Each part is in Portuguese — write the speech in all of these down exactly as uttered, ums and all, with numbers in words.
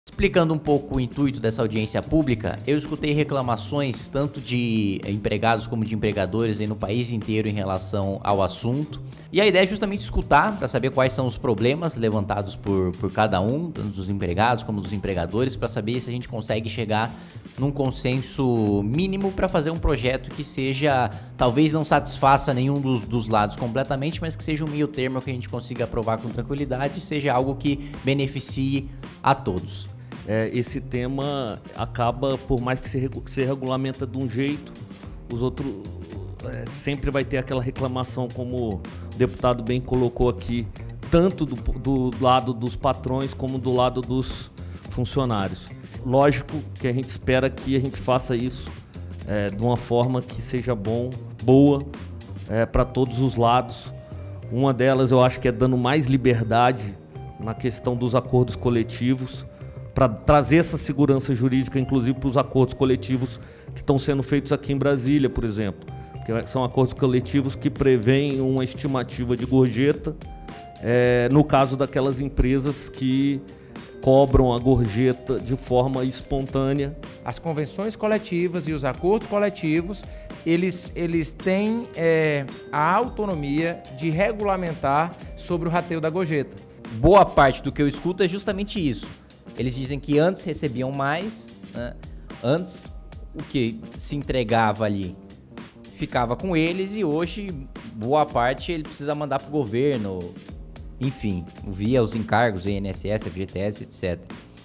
Explicando um pouco o intuito dessa audiência pública, eu escutei reclamações tanto de empregados como de empregadores aí no país inteiro em relação ao assunto. E a ideia é justamente escutar para saber quais são os problemas levantados por, por cada um, tanto dos empregados como dos empregadores, para saber se a gente consegue chegar num consenso mínimo para fazer um projeto que seja, talvez não satisfaça nenhum dos, dos lados completamente, mas que seja um meio termo que a gente consiga aprovar com tranquilidade e seja algo que beneficie a todos. É, esse tema acaba, por mais que se, que se regulamenta de um jeito, os outros é, sempre vai ter aquela reclamação, como o deputado bem colocou aqui, tanto do, do lado dos patrões como do lado dos funcionários. Lógico que a gente espera que a gente faça isso é, de uma forma que seja bom, boa é, para todos os lados. Uma delas eu acho que é dando mais liberdade na questão dos acordos coletivos, para trazer essa segurança jurídica, inclusive para os acordos coletivos que estão sendo feitos aqui em Brasília, por exemplo. Porque são acordos coletivos que prevêem uma estimativa de gorjeta, é, no caso daquelas empresas que cobram a gorjeta de forma espontânea. As convenções coletivas e os acordos coletivos, eles, eles têm é, a autonomia de regulamentar sobre o rateio da gorjeta. Boa parte do que eu escuto é justamente isso. Eles dizem que antes recebiam mais, né? Antes o que se entregava ali ficava com eles e hoje boa parte ele precisa mandar para o governo, enfim, via os encargos, I N S S, F G T S, etcétera.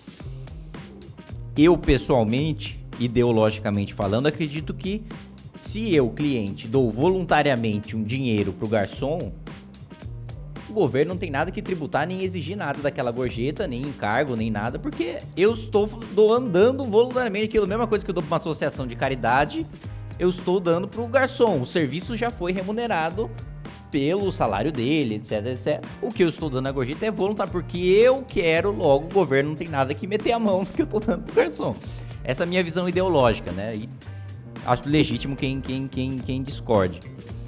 Eu pessoalmente, ideologicamente falando, acredito que se eu, cliente, dou voluntariamente um dinheiro para o garçom, o governo não tem nada que tributar, nem exigir nada daquela gorjeta, nem encargo, nem nada, porque eu estou doando, dando voluntariamente aquilo, a mesma coisa que eu dou para uma associação de caridade, eu estou dando para o garçom. O serviço já foi remunerado pelo salário dele, etc, etcétera. O que eu estou dando a gorjeta é voluntário, porque eu quero, logo o governo não tem nada que meter a mão no que eu estou dando para o garçom. Essa é a minha visão ideológica, né? E acho legítimo quem, quem, quem, quem discorde.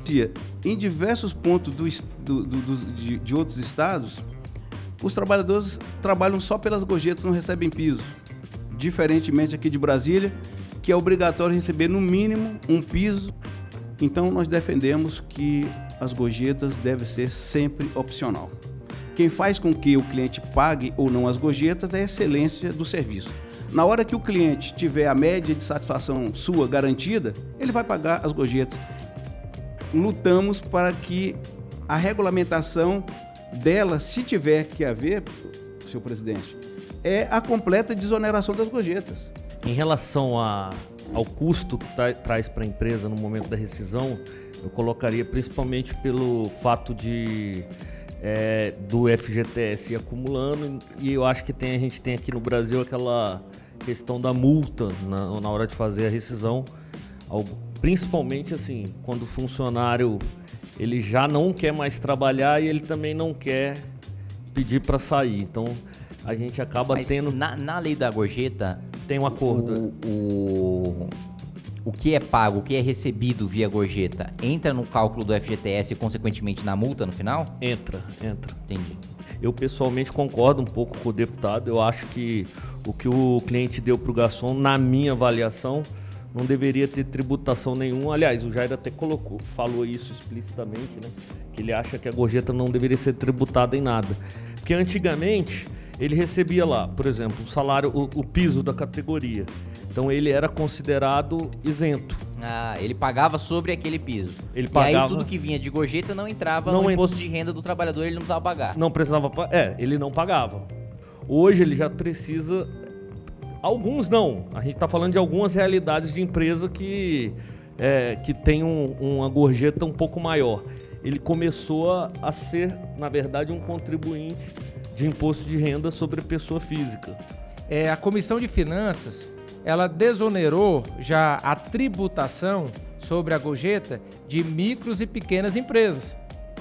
Em diversos pontos do, do, do, de, de outros estados, os trabalhadores trabalham só pelas gorjetas, não recebem piso. Diferentemente aqui de Brasília, que é obrigatório receber no mínimo um piso. Então nós defendemos que as gorjetas devem ser sempre opcional. Quem faz com que o cliente pague ou não as gorjetas é a excelência do serviço. Na hora que o cliente tiver a média de satisfação sua garantida, ele vai pagar as gorjetas. Lutamos para que a regulamentação dela, se tiver que haver, senhor presidente, é a completa desoneração das gorjetas. Em relação a, ao custo que tá, traz para a empresa no momento da rescisão, eu colocaria principalmente pelo fato de é, do F G T S ir acumulando, e eu acho que tem, a gente tem aqui no Brasil aquela questão da multa na, na hora de fazer a rescisão, principalmente assim, quando o funcionário ele já não quer mais trabalhar e ele também não quer pedir para sair. Então a gente acaba Mas tendo... Na, na lei da gorjeta tem um acordo. O, o, o que é pago, o que é recebido via gorjeta, entra no cálculo do F G T S e consequentemente na multa no final? Entra, entra. Entendi. Eu pessoalmente concordo um pouco com o deputado. Eu acho que o que o cliente deu para o garçom, na minha avaliação, não deveria ter tributação nenhuma. Aliás, o Jair até colocou, falou isso explicitamente, né? Que ele acha que a gorjeta não deveria ser tributada em nada. Porque antigamente ele recebia lá, por exemplo, o salário, o, o piso da categoria. Então ele era considerado isento. Ah, ele pagava sobre aquele piso. Ele pagava... E aí tudo que vinha de gorjeta não entrava não no ent... imposto de renda do trabalhador, ele não precisava pagar. Não precisava pagar. É, ele não pagava. Hoje ele já precisa... Alguns não. A gente está falando de algumas realidades de empresa que, é, que tem um, uma gorjeta um pouco maior. Ele começou a, a ser, na verdade, um contribuinte de imposto de renda sobre pessoa física. É, a Comissão de Finanças, ela desonerou já a tributação sobre a gorjeta de micros e pequenas empresas.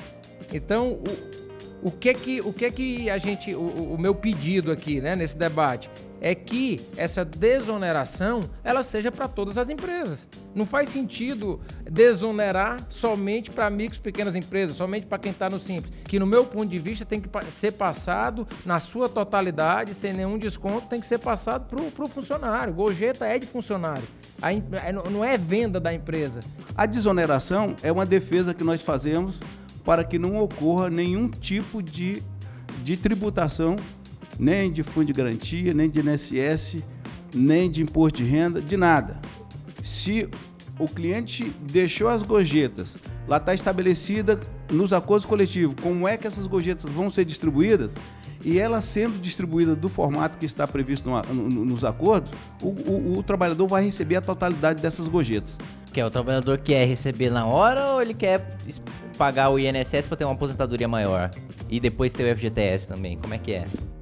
Então, o, o, que, que, o que que a gente... O, o meu pedido aqui, né, nesse debate é que essa desoneração ela seja para todas as empresas. Não faz sentido desonerar somente para micros e pequenas empresas, somente para quem está no Simples. Que no meu ponto de vista tem que ser passado na sua totalidade, sem nenhum desconto, tem que ser passado para o funcionário. Gorjeta é de funcionário, a, não é venda da empresa. A desoneração é uma defesa que nós fazemos para que não ocorra nenhum tipo de, de tributação, nem de fundo de garantia, nem de I N S S, nem de imposto de renda, de nada. Se o cliente deixou as gorjetas, lá está estabelecida nos acordos coletivos como é que essas gorjetas vão ser distribuídas, e elas sendo distribuídas do formato que está previsto no, no, nos acordos, o, o, o trabalhador vai receber a totalidade dessas gorjetas. Que é o trabalhador quer receber na hora ou ele quer pagar o I N S S para ter uma aposentadoria maior? E depois ter o F G T S também, como é que é?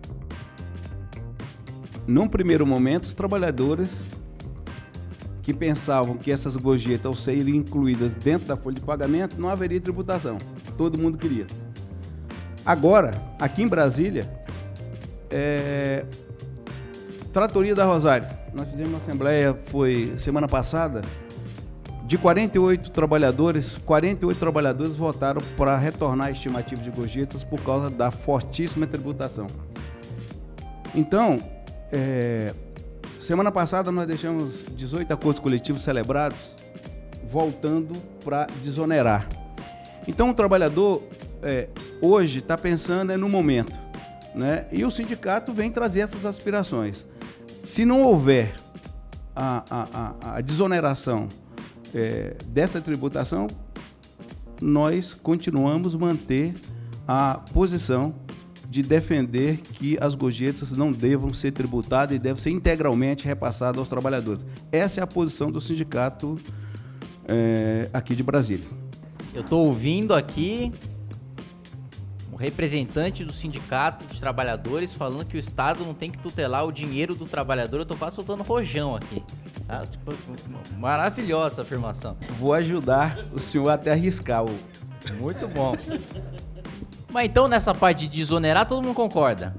Num primeiro momento, os trabalhadores que pensavam que essas gorjetas, ao serem incluídas dentro da folha de pagamento, não haveria tributação. Todo mundo queria. Agora, aqui em Brasília, é... Tratoria da Rosário. Nós fizemos uma assembleia, foi semana passada, de quarenta e oito trabalhadores, quarenta e oito trabalhadores votaram para retornar a estimativa de gorjetas por causa da fortíssima tributação. Então, é... semana passada nós deixamos dezoito acordos coletivos celebrados, voltando para desonerar. Então o trabalhador é, hoje está pensando é no momento, né? E o sindicato vem trazer essas aspirações. Se não houver a, a, a, a desoneração é, dessa tributação, nós continuamos manter a posição de defender que as gorjetas não devam ser tributadas e devem ser integralmente repassadas aos trabalhadores. Essa é a posição do sindicato é, aqui de Brasília. Eu estou ouvindo aqui um representante do sindicato de trabalhadores falando que o Estado não tem que tutelar o dinheiro do trabalhador. Eu estou quase soltando rojão aqui. Tá? Tipo, maravilhosa essa afirmação. Vou ajudar o senhor até arriscar. O... Muito bom. Mas então, nessa parte de desonerar, todo mundo concorda?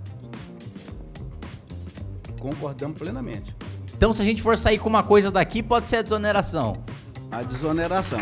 Concordamos plenamente. Então, se a gente for sair com uma coisa daqui, pode ser a desoneração. A desoneração.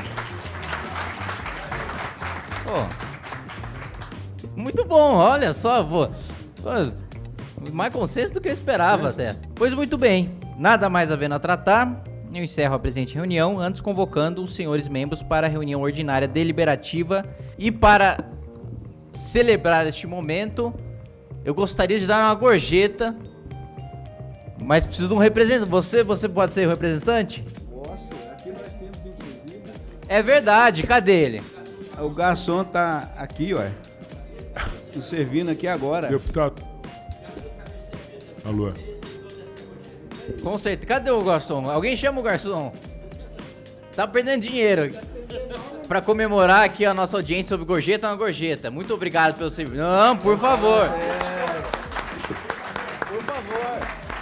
Oh, muito bom, olha só. Vou, mais consenso do que eu esperava até. Pois muito bem, nada mais havendo a tratar, eu encerro a presente reunião, antes convocando os senhores membros para a reunião ordinária deliberativa e para... celebrar este momento, eu gostaria de dar uma gorjeta, mas preciso de um representante. Você, você pode ser o representante? Posso, aqui nós temos inclusive... É verdade, cadê ele? O garçom tá aqui, ó. Tô servindo aqui agora. Deputado. Alô. Com certeza. Cadê o garçom? Alguém chama o garçom. Tá perdendo dinheiro. Para comemorar aqui a nossa audiência sobre gorjeta, uma gorjeta. Muito obrigado pelo serviço. Não, por favor. Por favor.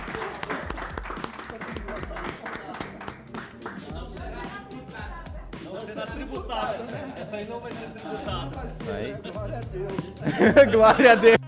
Não será tributada. Essa aí não vai ser tributada. Aí. Glória a Deus. Glória a Deus.